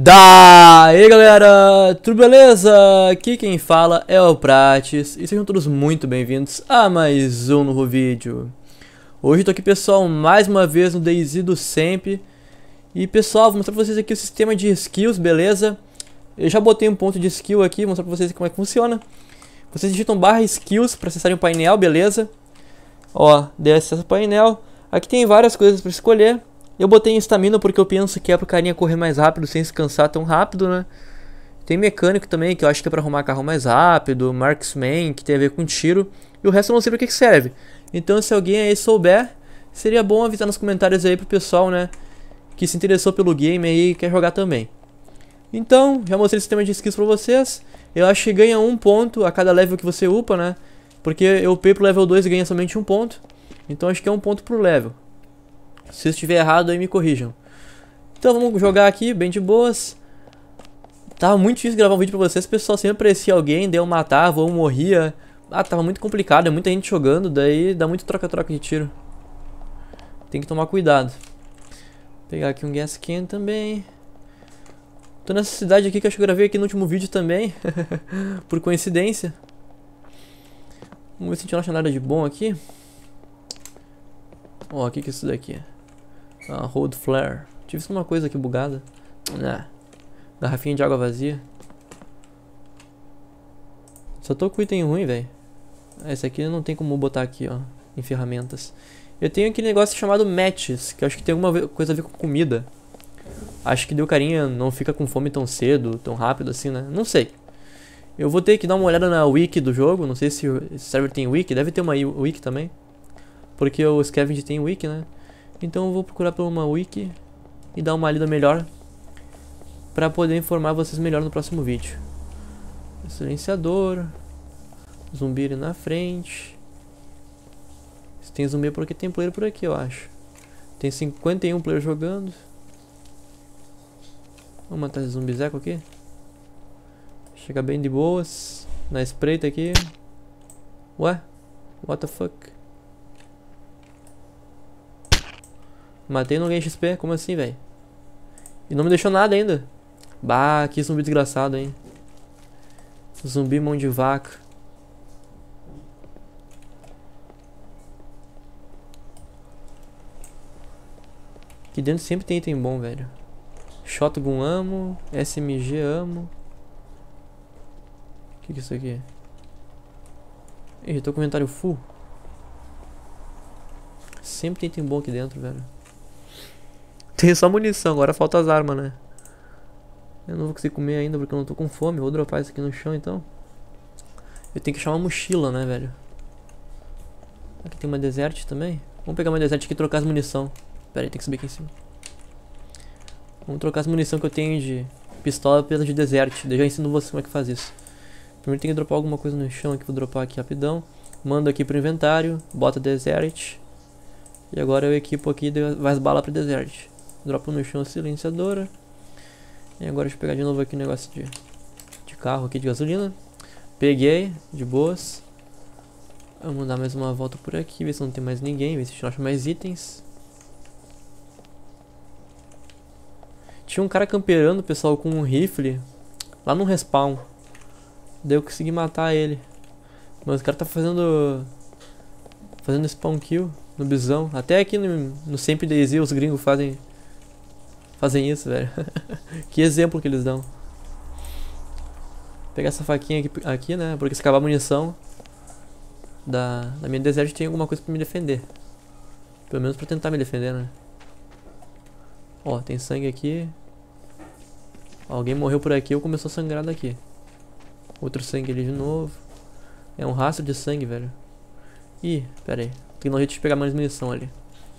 Daí galera, tudo beleza? Aqui quem fala é o Prates e sejam todos muito bem-vindos a mais um novo vídeo. Hoje tô aqui pessoal, mais uma vez no DayZ do Sempre. E pessoal, vou mostrar pra vocês aqui o sistema de skills, beleza? Eu já botei um ponto de skill aqui, vou mostrar pra vocês como é que funciona. Vocês digitam /skills pra acessarem o painel, beleza? Ó, dei acesso ao painel. Aqui tem várias coisas pra escolher. Eu botei em estamina porque eu penso que é pro carinha correr mais rápido sem se cansar tão rápido, né? Tem mecânico também, que eu acho que é pra arrumar carro mais rápido. Marksman, que tem a ver com tiro. E o resto eu não sei pra que serve. Então se alguém aí souber, seria bom avisar nos comentários aí pro pessoal, né? Que se interessou pelo game aí e quer jogar também. Então, já mostrei o sistema de skills pra vocês. Eu acho que ganha 1 ponto a cada level que você upa, né? Porque eu upei pro level 2 e ganha somente 1 ponto. Então acho que é 1 ponto por level. Se eu estiver errado aí me corrijam. Então vamos jogar aqui, bem de boas. Tava muito difícil gravar um vídeo pra vocês. O pessoal sempre aparecia alguém, daí eu matava ou morria. Ah, tava muito complicado, é muita gente jogando. Daí dá muito troca-troca de tiro. Tem que tomar cuidado. Vou pegar aqui um gas can também. Tô nessa cidade aqui que eu acho que eu gravei aqui no último vídeo também. Por coincidência. Vamos ver se a gente não acha nada de bom aqui. Ó, o que é isso daqui? Ah, Hold Flare. Tive uma coisa aqui bugada. Garrafinha de água vazia. Só tô com item ruim, velho. Esse aqui não tem como botar aqui, ó. Em ferramentas. Eu tenho aquele negócio chamado matches, que eu acho que tem alguma coisa a ver com comida. Acho que deu carinha, não fica com fome tão cedo, tão rápido assim, né? Não sei. Eu vou ter que dar uma olhada na wiki do jogo. Não sei se o server tem wiki. Deve ter uma wiki também. Porque o Scavenge tem wiki, né? Então eu vou procurar por uma wiki e dar uma lida melhor pra poder informar vocês melhor no próximo vídeo. Silenciador. Zumbi ali na frente. Se tem zumbi é porque tem player por aqui, eu acho. Tem 51 players jogando. Vamos matar esse zumbizeco aqui. Chega bem de boas. Na espreita aqui. Ué? What the fuck? Matei e não ganhei XP, como assim, velho? E não me deixou nada ainda. Bah, que zumbi desgraçado, hein? Zumbi mão de vaca. Aqui dentro sempre tem item bom, velho. Shotgun amo, SMG amo. O que é isso aqui? Ih, tô com o inventário full. Sempre tem item bom aqui dentro, velho. Tem só munição, agora falta as armas, né? Eu não vou conseguir comer ainda porque eu não tô com fome. Vou dropar isso aqui no chão então. Eu tenho que achar uma mochila, né, velho? Aqui tem uma desert também. Vamos pegar uma desert aqui e trocar as munição. Pera aí, tem que subir aqui em cima. Vamos trocar as munição que eu tenho de pistola pela de desert. Eu já ensino você como é que faz isso. Primeiro tem que dropar alguma coisa no chão aqui. Vou dropar aqui rapidão. Mando aqui pro inventário. Bota desert. E agora eu equipo aqui e vai as balas pro desert. Dropo no chão a silenciadora. E agora deixa eu pegar de novo aqui o negócio de carro aqui de gasolina. Peguei, de boas. Vamos dar mais uma volta por aqui, ver se não tem mais ninguém, ver se a gente acha mais itens. Tinha um cara camperando, pessoal, com um rifle lá no respawn. Daí eu consegui matar ele. Mas o cara tá fazendo spawn kill no bisão. Até aqui no Sempre DayZ os gringos fazem isso, velho. Que exemplo que eles dão. Vou pegar essa faquinha aqui, né? Porque se acabar a munição da minha desert tem alguma coisa pra me defender. Pelo menos pra tentar me defender, né? Ó, tem sangue aqui. Alguém morreu por aqui ou começou a sangrar daqui. Outro sangue ali de novo. É um rastro de sangue, velho. Ih, pera aí. Tem que dar um jeito de pegar mais munição ali.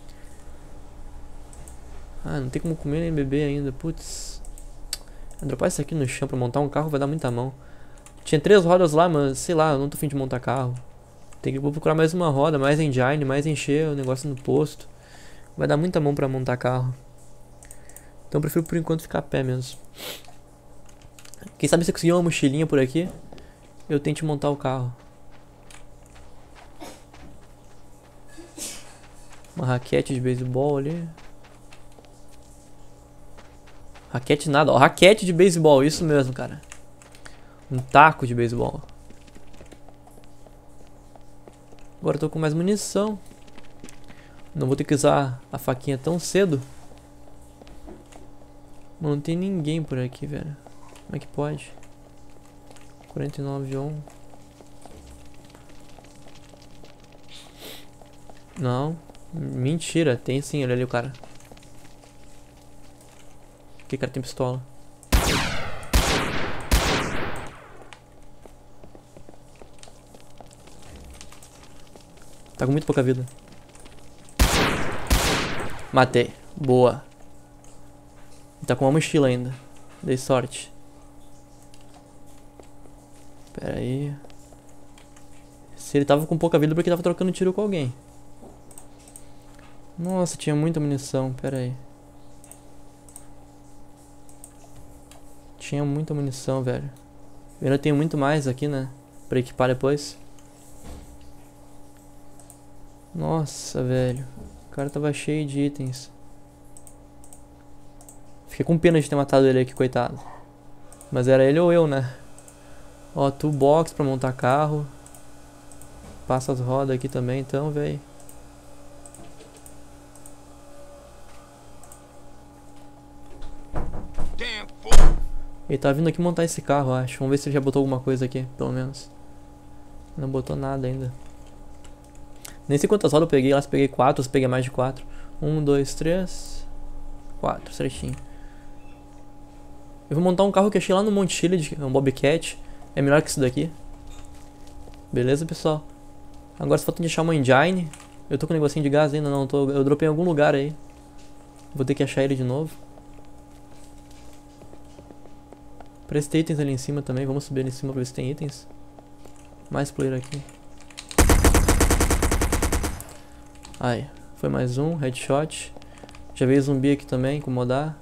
Ah, não tem como comer nem beber ainda, putz. Vou dropar isso aqui no chão pra montar um carro vai dar muita mão. Tinha 3 rodas lá, mas sei lá, eu não tô afim de montar carro. Tem que procurar mais uma roda, mais engine, mais encher o negócio no posto. Vai dar muita mão pra montar carro. Então eu prefiro por enquanto ficar a pé mesmo. Quem sabe se eu conseguir uma mochilinha por aqui, eu tente montar o carro. Uma raquete de beisebol ali. Raquete nada, ó. Raquete de beisebol, isso mesmo, cara. Um taco de beisebol. Agora eu tô com mais munição. Não vou ter que usar a faquinha tão cedo. Não tem ninguém por aqui, velho. Como é que pode? 49 on. Não. Mentira, tem sim, olha ali o cara. Que cara tem pistola? Tá com muito pouca vida. Matei. Boa. Tá com uma mochila ainda. Dei sorte. Pera aí. Se ele tava com pouca vida, porque tava trocando tiro com alguém. Nossa, tinha muita munição. Pera aí. Tinha muita munição, velho. Eu ainda tenho muito mais aqui, né? Pra equipar depois. Nossa, velho. O cara tava cheio de itens. Fiquei com pena de ter matado ele aqui, coitado. Mas era ele ou eu, né? Ó, toolbox pra montar carro. Passa as rodas aqui também, então, velho. Ele tá vindo aqui montar esse carro, acho. Vamos ver se ele já botou alguma coisa aqui, pelo menos. Não botou nada ainda. Nem sei quantas rodas eu peguei lá, se peguei 4 ou se peguei mais de 4. 1, 2, 3, 4, certinho. Eu vou montar um carro que achei lá no Monte Chile, um Bobcat. É melhor que isso daqui. Beleza, pessoal? Agora só falta de achar uma engine. Eu tô com um negocinho de gás ainda, não tô. Eu dropei em algum lugar aí. Vou ter que achar ele de novo. Parece ter itens ali em cima também. Vamos subir ali em cima pra ver se tem itens. Mais player aqui. Aí, foi mais um, headshot. Já veio zumbi aqui também, incomodar.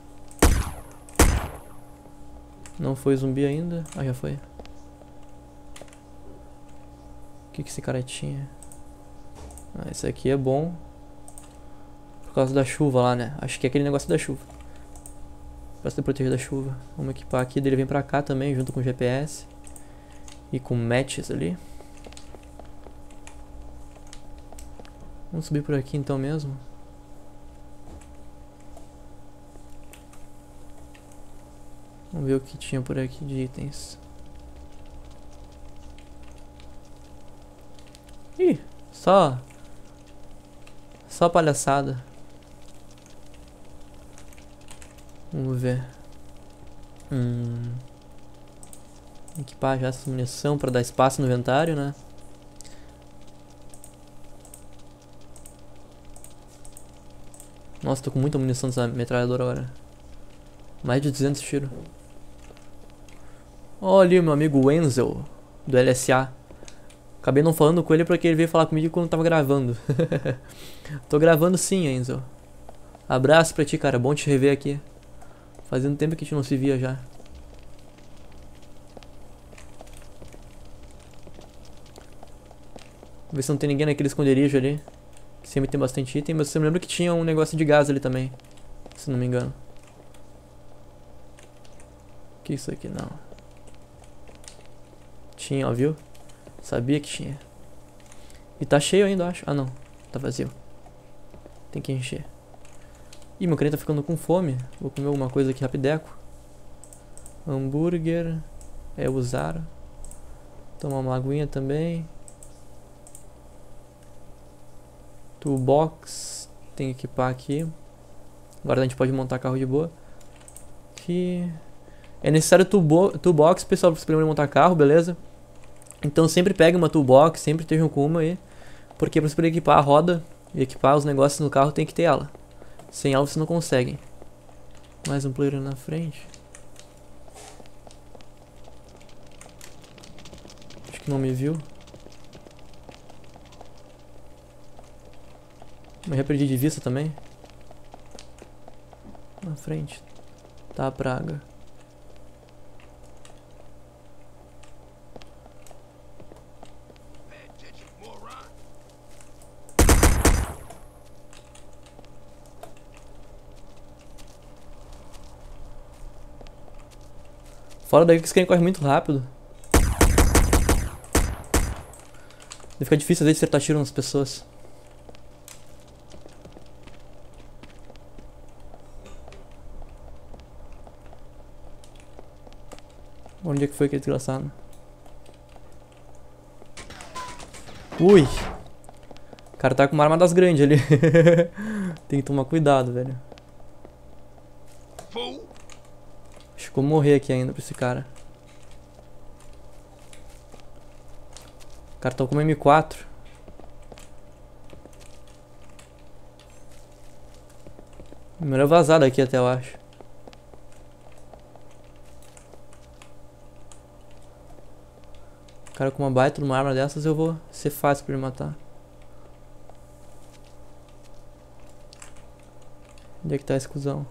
Não foi zumbi ainda. Ah, já foi. O que esse cara tinha? Ah, esse aqui é bom. Por causa da chuva lá, né? Acho que é aquele negócio da chuva. Pra se proteger da chuva. Vamos equipar aqui. Ele vem pra cá também, junto com o GPS. E com matches ali. Vamos subir por aqui então mesmo. Vamos ver o que tinha por aqui de itens. Ih, só palhaçada. Vamos ver. Equipar já essa munição para dar espaço no inventário, né? Nossa, tô com muita munição dessa metralhadora agora. Mais de 200 tiros. Olha ali o meu amigo Wenzel, do LSA. Acabei não falando com ele porque ele veio falar comigo quando eu tava gravando. Tô gravando sim, Enzo. Abraço pra ti, cara. Bom te rever aqui. Fazendo tempo que a gente não se via já. Ver se não tem ninguém naquele esconderijo ali. Que sempre tem bastante item, mas você me lembra que tinha um negócio de gás ali também. Se não me engano. Que isso aqui? Não. Tinha, ó, viu? Sabia que tinha. E tá cheio ainda, acho. Ah, não. Tá vazio. Tem que encher. Ih, meu crente tá ficando com fome. Vou comer alguma coisa aqui rapideco. Hambúrguer. É usar. Tomar uma aguinha também. Toolbox. Tem que equipar aqui. Agora a gente pode montar carro de boa. Aqui. É necessário toolbox, pessoal, pra você primeiro montar carro, beleza? Então sempre pegue uma toolbox, sempre estejam com uma aí. Porque pra você poder equipar a roda e equipar os negócios no carro tem que ter ela. Sem ela você não consegue. Mais um player na frente. Acho que não me viu. Mas já perdi de vista também. Na frente. Tá a praga. Fora daí que esse cara corre muito rápido. Fica difícil às vezes acertar tiro nas pessoas. Onde é que foi aquele desgraçado? Ui! O cara tá com uma arma das grandes ali. Tem que tomar cuidado, velho. Acho que vou morrer aqui ainda pra esse cara. O cara tá com uma M4. Melhor vazar daqui até, eu acho. O cara com uma baita numa arma dessas, eu vou ser fácil pra ele matar. Onde é que tá esse cuzão?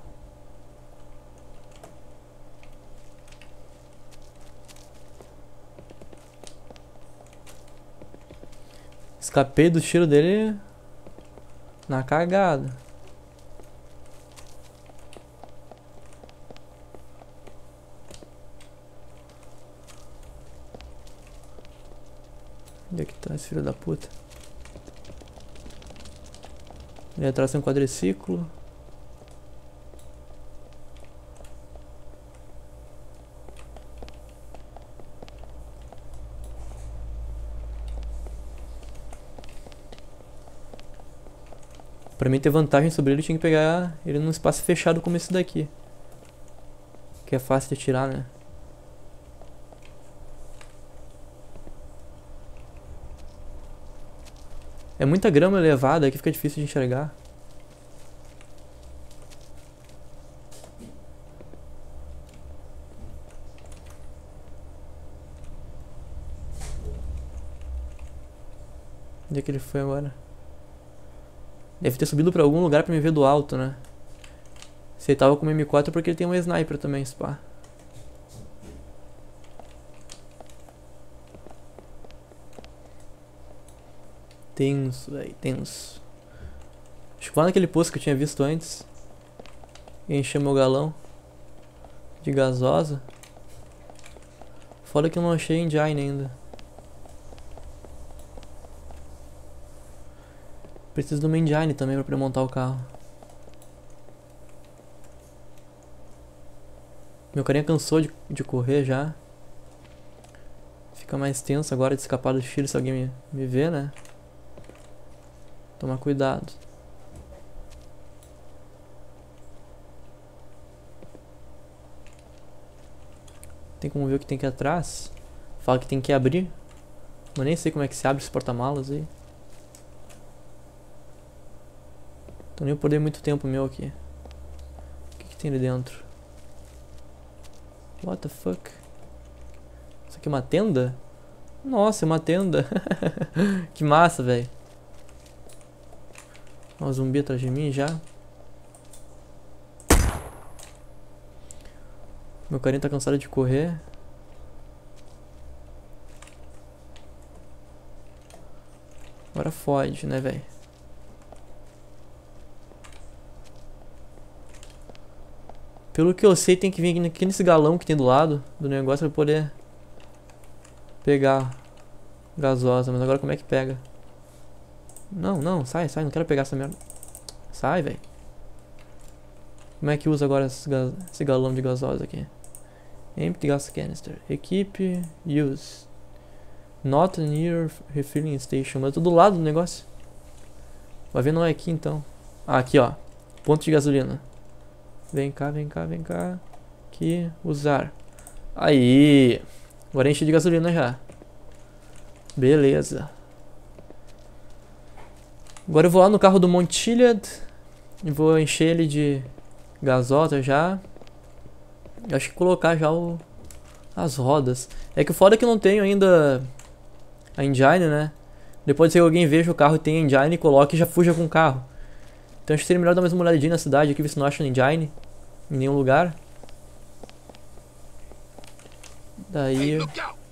Escapei do tiro dele na cagada. Onde é que tá esse filho da puta? Ali atrás tem um quadriciclo. Pra mim ter vantagem sobre ele, eu tinha que pegar ele num espaço fechado como esse daqui. Que é fácil de atirar, né? É muita grama elevada que fica difícil de enxergar. Onde é que ele foi agora? Deve ter subido pra algum lugar pra me ver do alto, né? Se ele tava com M4 é porque ele tem uma sniper também, spa. Tenso, velho, tenso. Acho que lá naquele posto que eu tinha visto antes. E encher meu galão de gasosa. Foda que eu não achei engine ainda. Preciso de uma engine também pra poder montar o carro. Meu carinha cansou de correr já. Fica mais tenso agora de escapar do tiro se alguém me ver, né? Tomar cuidado. Tem como ver o que tem aqui atrás? Fala que tem que abrir. Mas nem sei como é que se abre esse porta-malas aí. Então nem vou perder muito tempo meu aqui. O que tem ali dentro? What the fuck? Isso aqui é uma tenda? Nossa, é uma tenda. Que massa, velho. Ó, um zumbi atrás de mim já. Meu carinha tá cansado de correr. Agora fode, né, velho? Pelo que eu sei, tem que vir aqui nesse galão que tem do lado do negócio pra poder pegar gasosa. Mas agora como é que pega? Não, não, sai, não quero pegar essa merda. Sai, velho. Como é que usa agora esse galão de gasosa aqui? Empty gas canister. Equipe, use. Not near refilling station. Mas eu tô do lado do negócio. Vai ver, não é aqui então. Ah, aqui ó. Ponto de gasolina. Vem cá, vem cá, vem cá. Aqui, usar. Aí. Agora enchi de gasolina já. Beleza. Agora eu vou lá no carro do Montillard. E vou encher ele de gasosa já. Eu acho que colocar já as rodas. É que o foda é que eu não tenho ainda a engine, né? Depois se alguém veja o carro e tem engine, coloque e já fuja com o carro. Então acho que seria melhor dar mais uma olhadinha na cidade aqui, ver se não acha engine em nenhum lugar. Daí eu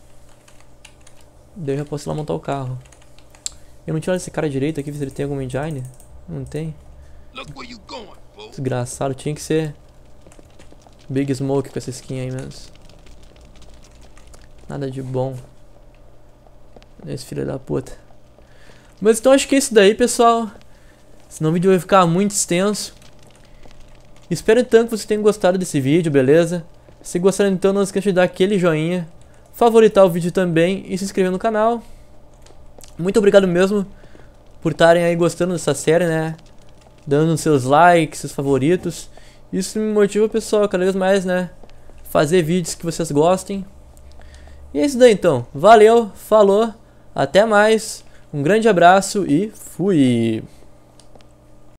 já posso ir lá montar o carro. Eu não tinha olhado esse cara direito aqui, ver se ele tem alguma engine. Não tem. Desgraçado, tinha que ser Big Smoke com essa skin aí mesmo. Nada de bom. Esse filho da puta. Mas então acho que é isso daí, pessoal. Senão o vídeo vai ficar muito extenso. Espero então que vocês tenham gostado desse vídeo, beleza? Se gostaram então, não esqueça de dar aquele joinha, favoritar o vídeo também e se inscrever no canal. Muito obrigado mesmo por estarem aí gostando dessa série, né? Dando seus likes, seus favoritos. Isso me motiva, pessoal, cada vez mais, né? Fazer vídeos que vocês gostem. E é isso daí então. Valeu, falou, até mais. Um grande abraço e fui!